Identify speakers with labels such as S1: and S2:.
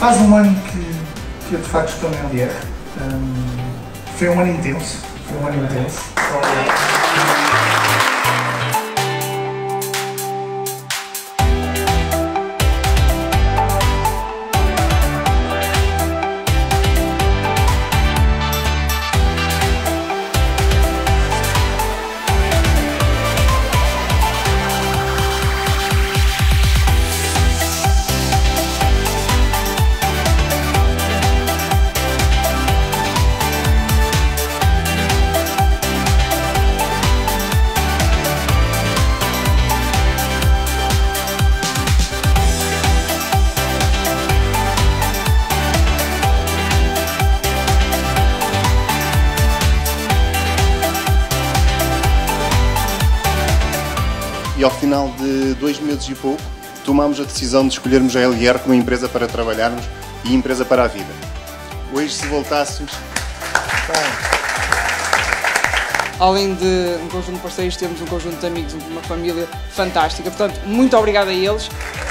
S1: quase um ano que eu de facto estou na LR. Foi um ano intenso.
S2: E ao final de 2 meses e pouco, tomámos a decisão de escolhermos a LR como empresa para trabalharmos e empresa para a vida. Hoje, se voltássemos...
S3: Além de um conjunto de parceiros, temos um conjunto de amigos, uma família fantástica. Portanto, muito obrigado a eles.